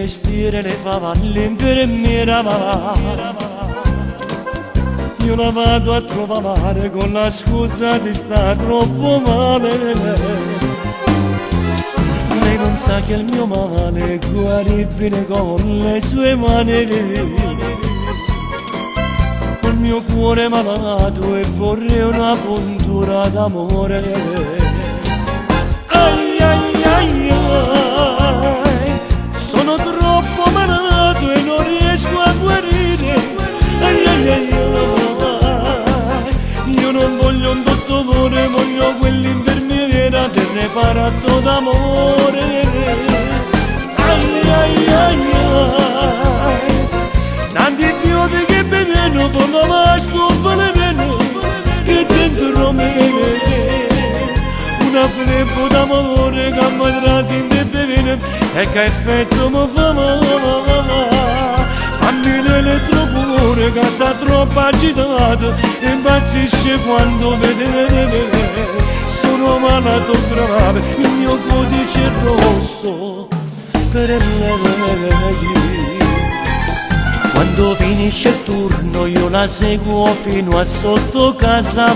vestire le fava all'infermiera, io la vado a trovare con la scusa di star troppo male. Lei non sa che il mio male è guaribile con le sue mani. Il mio cuore malato e vorrei una puntura d'amore. Ai ai ai ai, sono troppo malato e non riesco a guarire. Ai ai ai ai, io non voglio un dottore, voglio quell'infermiera del reparto d'amore. Ai ai ai ai, antibiotici e veleno, con la mastua veleno che dentro me. Una fleppo d'amore che mi trasi in veleno e che effetto mi fa male. Fammi l'elettrocuore che sta troppo agitato e impazzisce quando vede. Sono malato grave, il mio codice è rosso per lei. Quando finisce il turno io la seguo fino a sotto casa,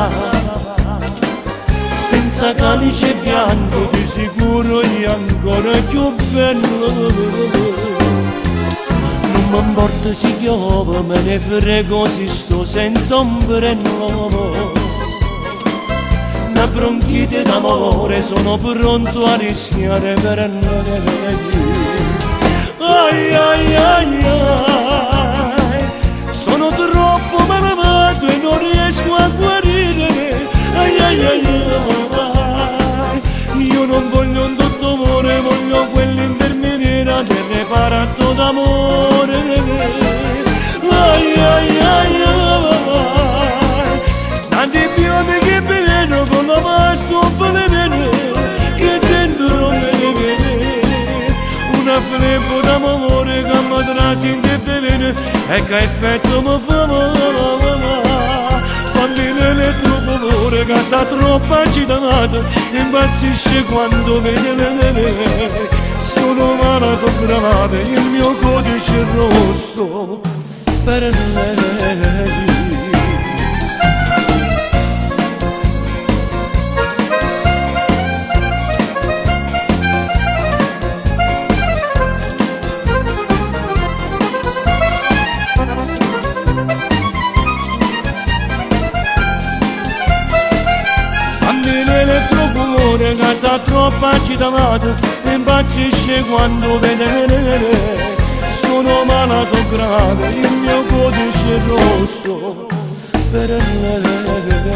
senza calice bianco, di sicuro io ancora più bello. Non mi importa se piove, me ne frego se sto senza ombrello. Una bronchite d'amore, sono pronto a rischiare per lei. Ai ai ai ai, sono troppo malato e non riesco a guarire. Ai ai ai ai, io non voglio un dottore, voglio quell'infermiera del reparto d'amore. Ai ai ai ai, antibiotici e veleno con la mastua veleno che dentro me. Una fleppo d'amore che mi trasi in veleno e che effetto mi fa male. Fammi l'elettrocuore che sta troppo agitato, impazzisce quando vede. Sono malato grave, il mio codice è rosso per lei. L'elettrocuore che sta troppo agitato e impazzisce quando vede. Sono malato grave, il mio codice è rosso per lei.